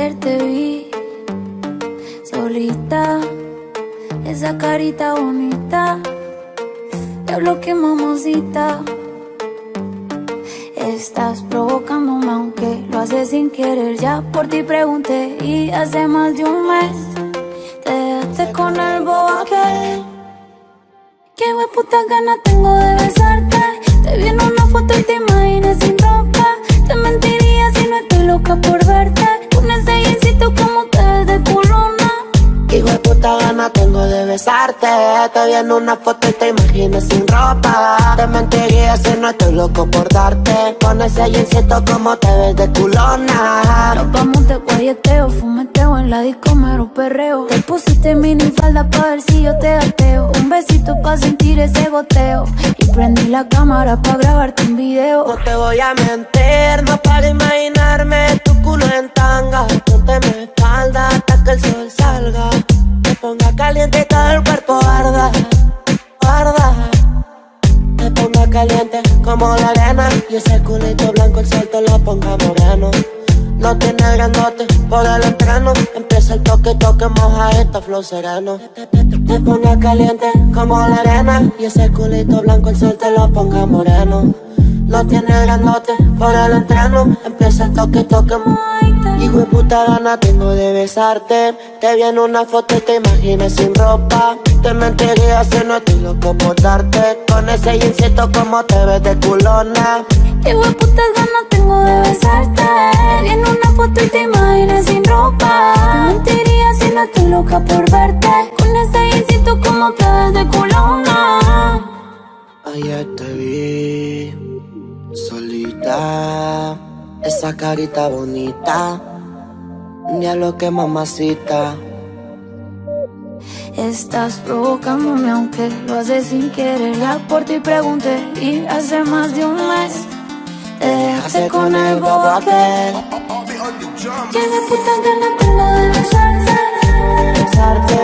Ayer te vi solita, esa carita bonita. Diablo, qué mamacita. Estás provocándome aunque lo haces sin querer. Ya por ti pregunté y hace más de un mes te dejaste con el bobo aquel. Qué hueputa gana tengo de besarte. Te vi en una foto y te imaginé sin ropa. Te mentiría si no estoy loca por verte. Con ese jeansito como te ves de culona. Qué hueputa gana tengo de besarte. Te vi en una foto y te imaginé sin ropa. Te mentiría si no estoy loco por darte. Con ese jeansito como te ves de culona. Nos vamos de guayeteo, fumeteo en la disco mero perreo. Te pusiste mini falda pa' ver si yo te gateo. Un besito pa' sentir ese goteo. Y prendí la cámara pa' grabarte un video. No te voy a mentir, no para imaginarme tu culo en tanga. Ponte mi espalda hasta que el sol salga. Te ponga caliente y todo el cuerpo arda, arda. Te ponga caliente como la arena. Y ese culito blanco el sol te lo ponga moreno. No tiene grandote por el entreno. Empieza el toque, toque, moja esta flow sereno. Te ponga caliente como la arena. Y ese culito blanco el sol te lo ponga moreno. No tiene grandote por el entreno. Empieza el toque, toque, hijo de puta gana tengo de besarte. Te vi en una foto y te imaginé sin ropa. Te mentiría si no estoy loco por darte. Con ese jeansito como te ves de culona. Qué hueputas ganas tengo de besarte. Te vi en una foto y te imaginé sin ropa. Te mentiría si no estoy loca por verte. Con ese jeansito como te ves de culona. Ayer te vi solita, esa carita bonita. Diablo, qué mamacita. Estás provocándome aunque lo haces sin querer. Ya por ti pregunté y hace más de un mes te dejaste con el bobo aquel. Qué de puta gana tengo de besarte.